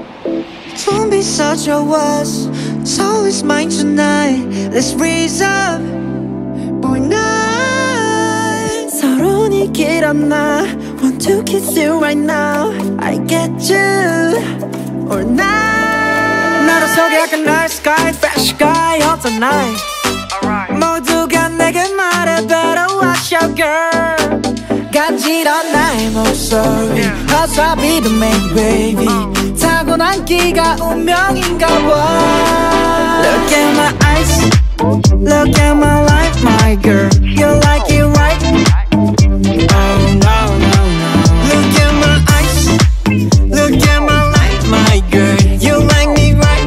Don't be such a wuss. It's always mine tonight. Let's raise up boy night. 서론이 길었나? Want to kiss you right now. I get you or not. 나로 속약한 nice guy, fresh guy 어떤 night. 모두가 내게 말해 better watch out girl. 간지러운 나의 목소리 Cause I'll be the main baby 타고난 끼가 운명인가 봐. Look at my eyes, look at my life, my girl. You like it right? Oh no, no, no. Look at my eyes, look at my life, my girl. You like me right?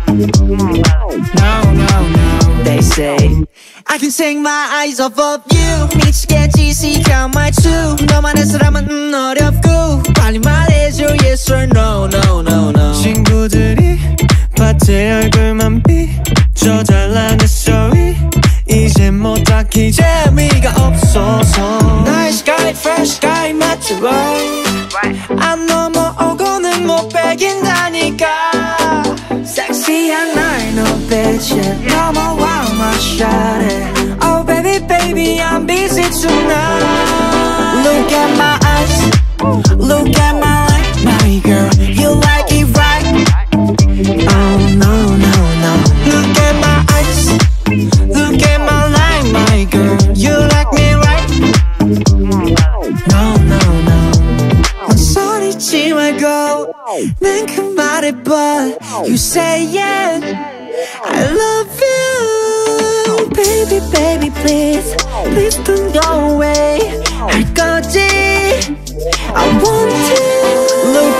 No, no, no. They say I can take my eyes off of you. 미치겠지 시간 말투 너만의 사람은 어렵고 빨리 말해줘 yes or no, no, no, no. 친구들이 밭에 얼굴만 비춰 잘난 내 story 이제 뭐 딱히 재미가 없어서 Nice guy, fresh guy 맞죠 right? 안 넘어오고는 못 배긴다니까 섹시한 날 너 배치 넘어와 my shawty. Oh baby baby I'm busy tonight. Look at my eyes, look at my life, my girl. You like it right? Oh no, no, no. Look at my eyes, look at my life, my girl. You like me right? No, no, no. 소리치 말고 난 그 말해봐. You say it, I love you. Baby, baby, please, please don't go away. 할 거지, I want to. Look